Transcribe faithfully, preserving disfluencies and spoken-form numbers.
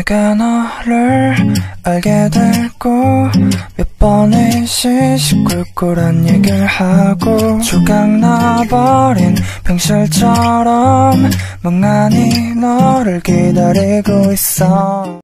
내가 너를 알게 되고 몇 번이씩 시끌꿀꿀한 얘기를 하고 조각나버린 병실처럼 멍하니 너를 기다리고 있어.